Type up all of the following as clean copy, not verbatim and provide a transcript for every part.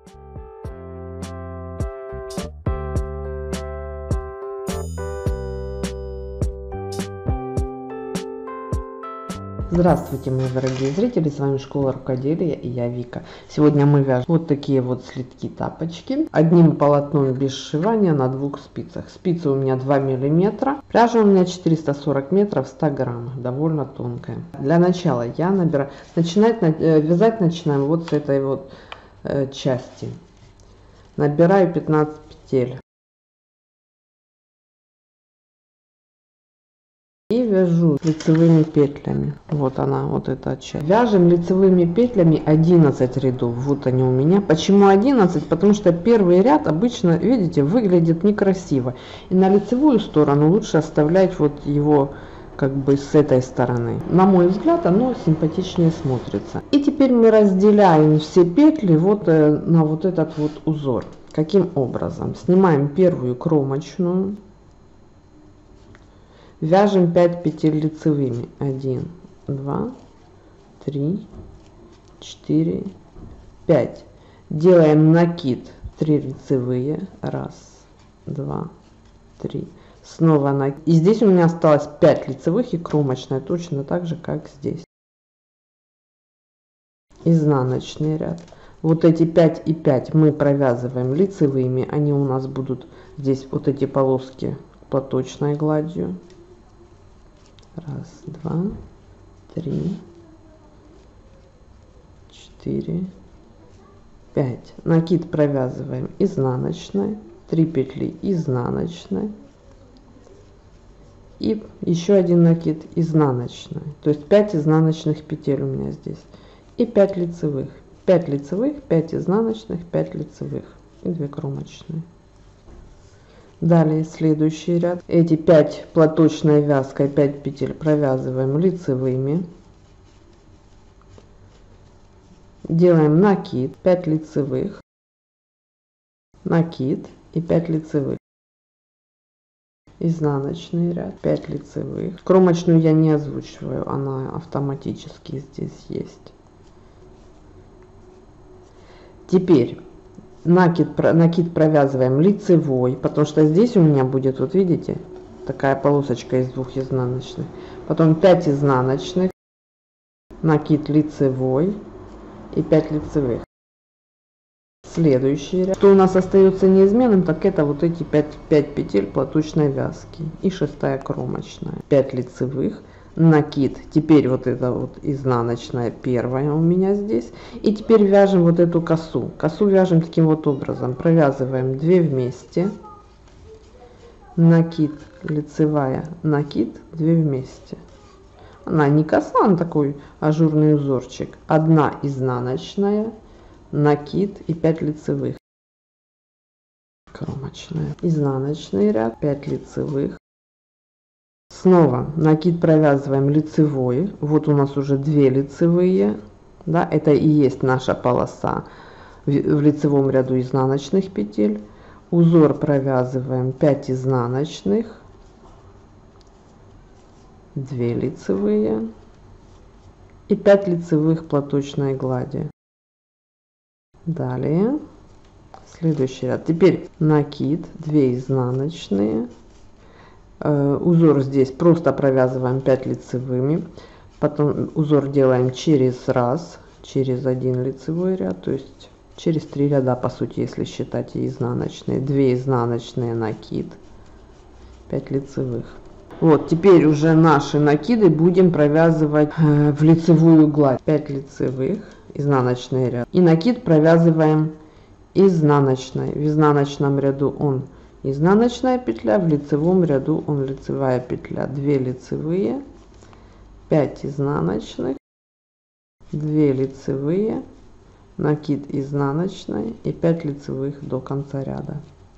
Здравствуйте, мои дорогие зрители, с вами Школа Рукоделия и я Вика. Сегодня мы вяжем вот такие вот слитки тапочки одним полотном без сшивания на 2 спицах. Спицы у меня 2 миллиметра, пряжа у меня 440 метров, 100 грамм, довольно тонкая. Для начала я набираю, вязать начинаем вот с этой вот части. Набираю 15 петель. И вяжу лицевыми петлями. Вот она, вот эта часть. Вяжем лицевыми петлями 11 рядов. Вот они у меня. Почему 11? Потому что первый ряд обычно, видите, выглядит некрасиво. И на лицевую сторону лучше оставлять вот его как бы с этой стороны. На мой взгляд, оно симпатичнее смотрится. И теперь мы разделяем все петли вот на вот этот вот узор. Каким образом? Снимаем первую кромочную. Вяжем 5 петель лицевыми. 1, 2, 3, 4, 5. Делаем накид 3 лицевые. 1, 2, 3. Снова накид. И здесь у меня осталось 5 лицевых и кромочная. Точно так же, как здесь. Изнаночный ряд. Вот эти 5 и 5 мы провязываем лицевыми. Они у нас будут здесь, вот эти полоски, платочной гладью. 1, 2, 3, 4, 5. Накид провязываем изнаночной, 3 петли изнаночной и еще один накид изнаночной. То есть 5 изнаночных петель у меня здесь и 5 лицевых. 5 лицевых, 5 изнаночных, 5 лицевых и 2 кромочные. Далее следующий ряд. Эти 5 платочной вязкой 5 петель провязываем лицевыми. Делаем накид, 5 лицевых, накид и 5 лицевых. Изнаночный ряд, 5 лицевых. Кромочную я не озвучиваю, она автоматически здесь есть. Теперь накид провязываем лицевой, потому что здесь у меня будет, вот видите, такая полосочка из 2 изнаночных. Потом 5 изнаночных, накид лицевой и 5 лицевых. Следующий ряд. Что у нас остается неизменным, так это вот эти 5 петель платочной вязки и 6-я кромочная. 5 лицевых, накид, теперь вот это вот изнаночная первая у меня здесь, и теперь вяжем вот эту косу. Косу вяжем таким вот образом, провязываем 2 вместе, накид, лицевая, накид, 2 вместе. Она не коса, она такой ажурный узорчик. 1 изнаночная, накид и 5 лицевых, кромочная, изнаночный ряд, 5 лицевых. Снова накид провязываем лицевой. Вот у нас уже 2 лицевые. Да, это и есть наша полоса в лицевом ряду изнаночных петель. Узор провязываем 5 изнаночных, 2 лицевые и 5 лицевых платочной глади. Далее следующий ряд. Теперь накид, 2 изнаночные. Узор здесь просто провязываем 5 лицевыми, потом узор делаем через один лицевой ряд, то есть через 3 ряда, по сути, если считать и изнаночные. 2 изнаночные, накид, 5 лицевых. Вот теперь уже наши накиды будем провязывать в лицевую гладь. 5 лицевых, изнаночный ряд, и накид провязываем изнаночной. В изнаночном ряду он изнаночная петля, в лицевом ряду он лицевая петля. 2 лицевые, 5 изнаночных, 2 лицевые, накид изнаночной и 5 лицевых до конца ряда.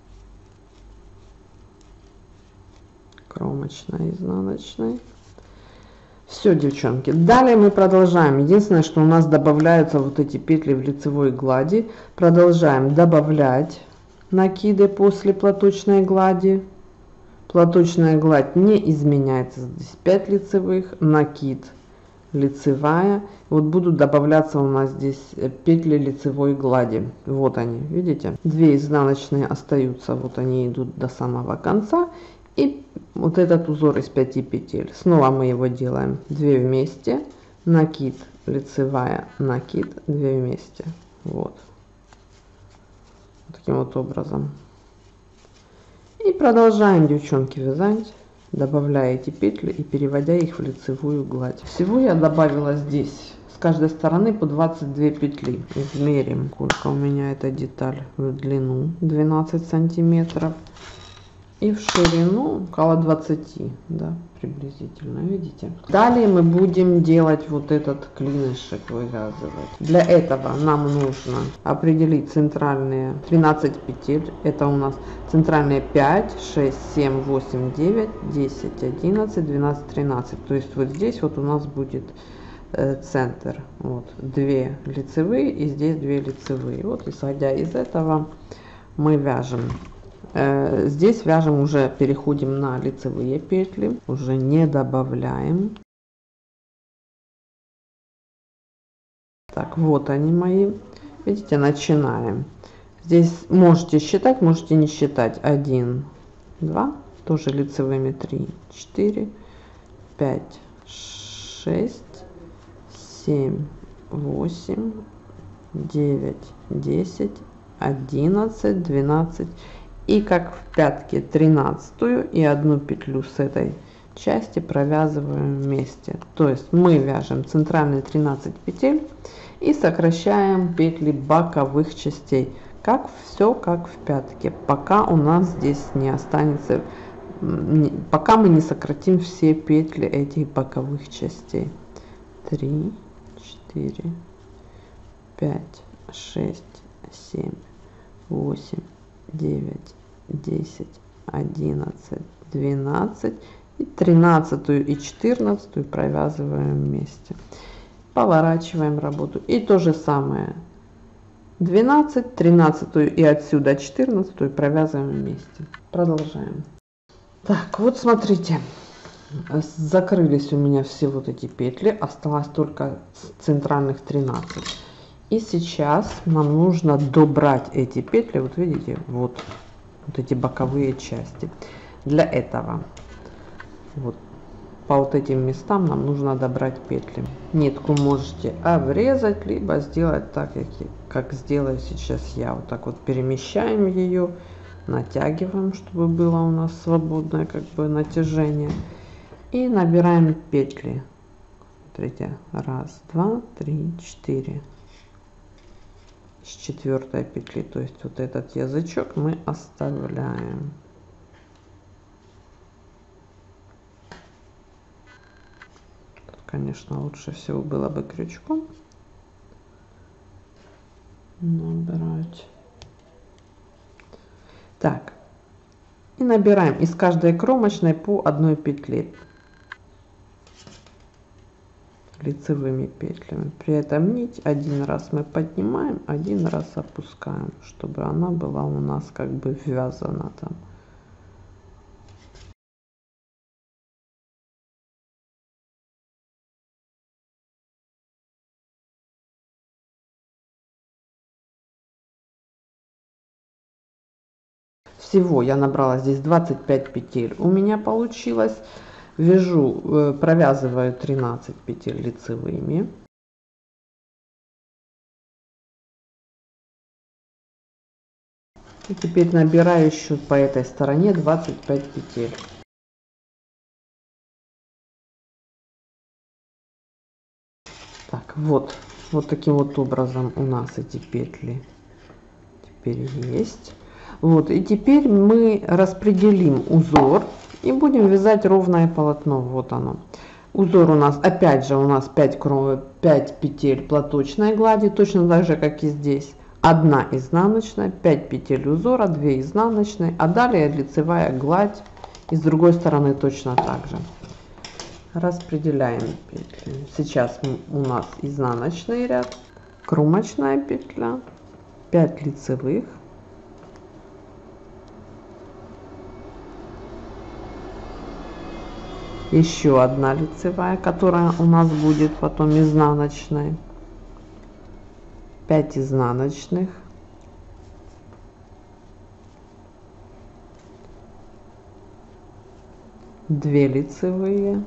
Кромочная, изнаночная. Все, девчонки. Далее мы продолжаем. Единственное, что у нас добавляются вот эти петли в лицевой глади. Продолжаем добавлять накиды после платочной глади. Платочная гладь не изменяется. Здесь 5 лицевых, накид лицевая. Вот будут добавляться у нас здесь петли лицевой глади. Вот они, видите? 2 изнаночные остаются, вот они идут до самого конца. И вот этот узор из 5 петель. Снова мы его делаем 2 вместе, накид, лицевая, накид, 2 вместе. Вот. Таким вот образом. И продолжаем, девчонки, вязать, добавляя эти петли и переводя их в лицевую гладь. Всего я добавила здесь с каждой стороны по 22 петли. Измерим, сколько у меня эта деталь в длину, 12 сантиметров, и в ширину около 20, да, приблизительно, видите. Далее мы будем делать вот этот клинышек, вывязывать. Для этого нам нужно определить центральные 13 петель. Это у нас центральные 5, 6, 7, 8, 9, 10, 11, 12, 13. То есть вот здесь вот у нас будет центр. Вот 2 лицевые и здесь 2 лицевые. Вот исходя из этого мы вяжем. Здесь вяжем, уже переходим на лицевые петли, уже не добавляем. Так, вот они мои, видите, начинаем. Здесь можете считать, можете не считать. 1, 2, тоже лицевыми 3, 4, 5, 6, 7, 8, 9, 10, 11, 12. И как в пятке 13 и 1 петлю с этой части провязываем вместе. То есть мы вяжем центральные 13 петель и сокращаем петли боковых частей. Все как в пятке, пока у нас здесь не останется, пока мы не сократим все петли этих боковых частей. 3, 4, 5, 6, 7, 8, 9, 10, 11, 12 и 13 и 14 провязываем вместе. Поворачиваем работу. И то же самое. 12, 13 и отсюда 14 провязываем вместе. Продолжаем. Так, вот смотрите. Закрылись у меня все вот эти петли. Осталось только центральных 13. И сейчас нам нужно добрать эти петли, вот видите, вот эти боковые части. Для этого вот по вот этим местам нам нужно добрать петли. Нитку можете обрезать, либо сделать так, как сделаю сейчас я. Вот так вот перемещаем ее, натягиваем, чтобы было у нас свободное как бы натяжение. И набираем петли. Смотрите, 1, 2, 3, 4. С 4 петли, то есть вот этот язычок мы оставляем. Тут, конечно, лучше всего было бы крючком набирать. Так, и набираем из каждой кромочной по 1 петле лицевыми петлями. При этом нить 1 раз мы поднимаем, 1 раз опускаем, чтобы она была у нас как бы ввязана там. Всего я набрала здесь 25 петель. У меня получилось. Вяжу, провязываю 13 петель лицевыми. И теперь набираю еще по этой стороне 25 петель. Так, вот таким вот образом у нас эти петли теперь есть. Вот, и теперь мы распределим узор и будем вязать ровное полотно. Вот оно. Узор у нас, опять же, у нас 5 петель платочной глади, точно так же, как и здесь. 1 изнаночная, 5 петель узора, 2 изнаночные, а далее лицевая гладь. И с другой стороны точно так же. Распределяем петли. Сейчас у нас изнаночный ряд, кромочная петля, 5 лицевых, еще одна лицевая, которая у нас будет потом изнаночной, 5 изнаночных, 2 лицевые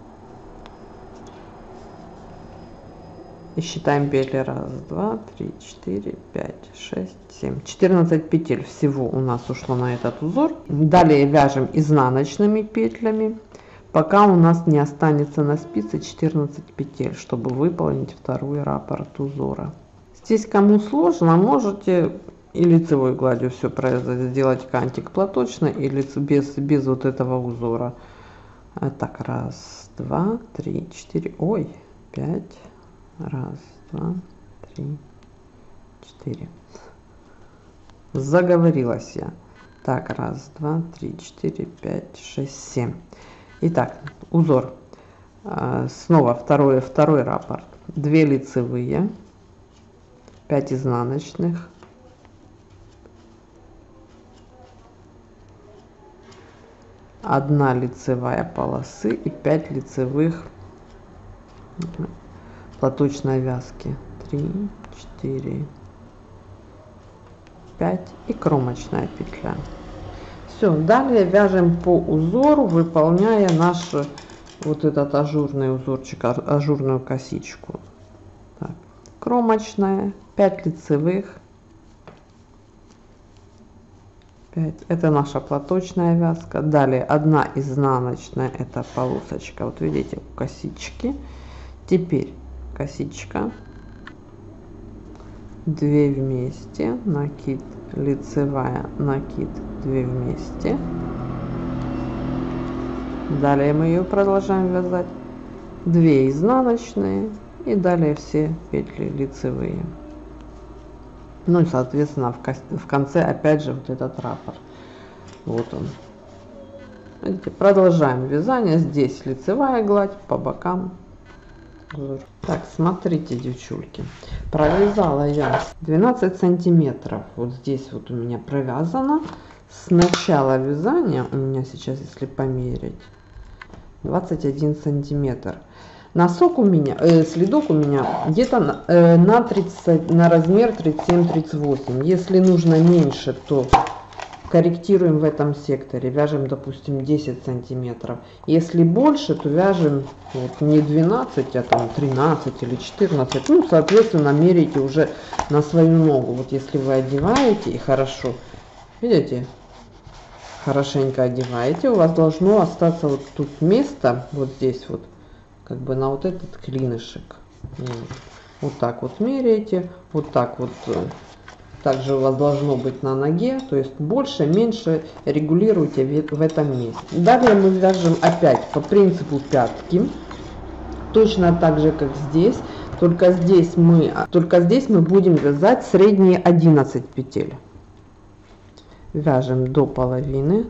и считаем петли 1, 2, 3, 4, 5, 6, 7, 14 петель всего у нас ушло на этот узор. Далее вяжем изнаночными петлями, пока у нас не останется на спице 14 петель, чтобы выполнить второй раппорт узора. Здесь кому сложно, можете и лицевой гладью все сделать кантик платочный или без вот этого узора. Так, 1, 2, 3, 4, ой, 5, 1, 2, 3, 4. Заговорилась я. Так, 1, 2, 3, 4, 5, 6, 7. Итак, узор. Снова второй раппорт. 2 лицевые, 5 изнаночных, 1 лицевая полосы и 5 лицевых платочной вязки. 3, 4, 5 и кромочная петля. Все, далее вяжем по узору, выполняя наш вот этот ажурный узорчик, ажурную косичку. Так, кромочная, 5 лицевых, 5, это наша платочная вязка. Далее 1 изнаночная, это полосочка, вот видите, у косички. Теперь косичка, 2 вместе, накид, лицевая, накид, 2 вместе. Далее мы ее продолжаем вязать, 2 изнаночные и далее все петли лицевые. Ну и соответственно в конце опять же вот этот раппорт. Вот он. Видите, продолжаем вязание. Здесь лицевая гладь, по бокам узор. Так, смотрите, девчульки, провязала я 12 сантиметров. Вот здесь вот у меня провязано. С начала вязания у меня сейчас, если померить, 21 сантиметр. Носок у меня, следок у меня где-то на размер 37-38. Если нужно меньше, то корректируем в этом секторе, вяжем, допустим, 10 сантиметров. Если больше, то вяжем вот не 12, а там 13 или 14. Ну, соответственно, меряйте уже на свою ногу. Вот если вы одеваете и хорошо, видите, хорошенько одеваете, у вас должно остаться вот тут место, вот здесь вот, как бы на вот этот клинышек. Вот так вот меряете, вот так вот. Также у вас должно быть на ноге, то есть больше, меньше регулируйте в этом месте. Далее мы вяжем опять по принципу пятки, точно так же как здесь, только здесь мы будем вязать средние 11 петель. Вяжем до половины.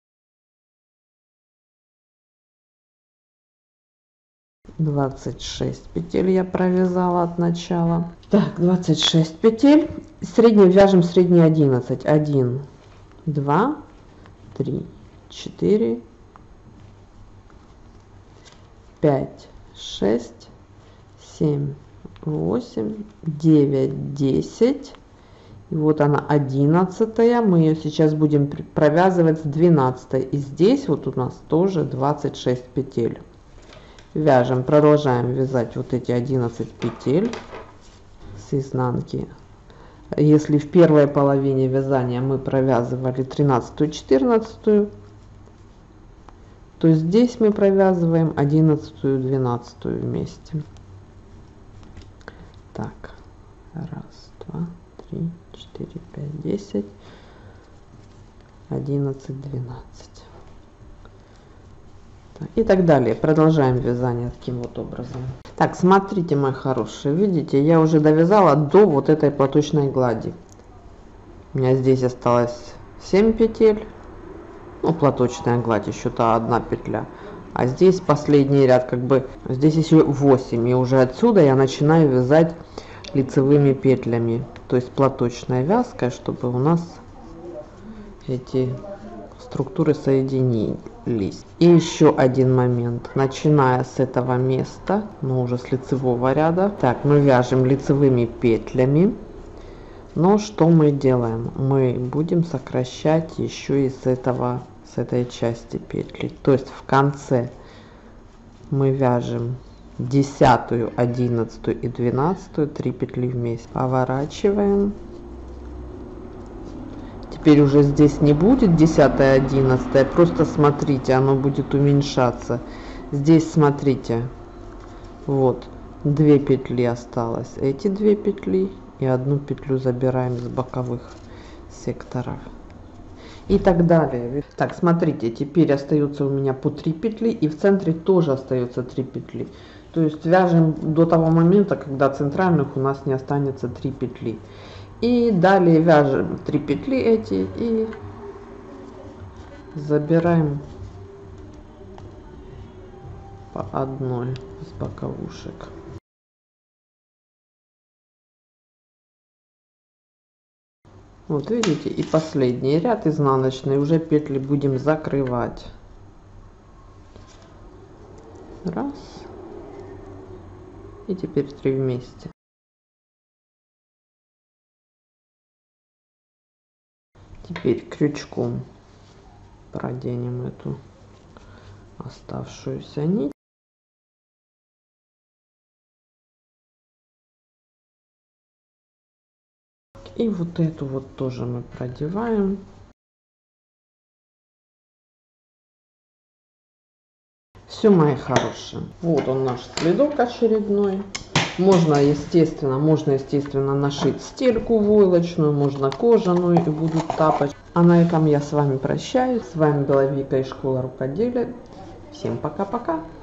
Двадцать 26 петель я провязала от начала. Так, 26 петель. Средние вяжем средние 11. 1, 2, 3, 4, 5, 6, 7, 8, 9, 10. И вот она 11-я. Мы ее сейчас будем провязывать с 12. И здесь вот у нас тоже 26 петель. Вяжем, продолжаем вязать вот эти 11 петель с изнанки. Если в первой половине вязания мы провязывали 13 14, то здесь мы провязываем 11 12 вместе. Так, 1, 2, 3, 4, 5, 10, 11 12. И так далее. Продолжаем вязание таким вот образом. Так, смотрите, мои хорошие, видите, я уже довязала до вот этой платочной глади. У меня здесь осталось 7 петель. Ну, платочная гладь, еще та одна петля. А здесь последний ряд, как бы, здесь еще 8. И уже отсюда я начинаю вязать лицевыми петлями. То есть платочной вязкой, чтобы у нас эти структуры соединились. И еще один момент, начиная с этого места, но уже с лицевого ряда, так, мы вяжем лицевыми петлями. Но что мы делаем? Мы будем сокращать еще и с этой части петли. То есть в конце мы вяжем 10, 11 и 12, 3 петли вместе. Поворачиваем. Теперь уже здесь не будет 10, 11, просто смотрите, оно будет уменьшаться. Здесь смотрите, вот 2 петли осталось, эти 2 петли. И одну петлю забираем с боковых секторов. И так далее. Так, смотрите, теперь остается у меня по 3 петли. И в центре тоже остается 3 петли. То есть вяжем до того момента, когда центральных у нас не останется 3 петли. И далее вяжем 3 петли эти и забираем по одной с боковушек. Вот видите, и последний ряд изнаночный, уже петли будем закрывать. Раз. И теперь 3 вместе. Теперь крючком проденем эту оставшуюся нить. И вот эту вот тоже мы продеваем. Все, мои хорошие. Вот он наш следок очередной. Можно, естественно, нашить стельку войлочную, можно кожаную, и будут тапочки. А на этом я с вами прощаюсь. С вами была Вика из школы рукоделия. Всем пока-пока.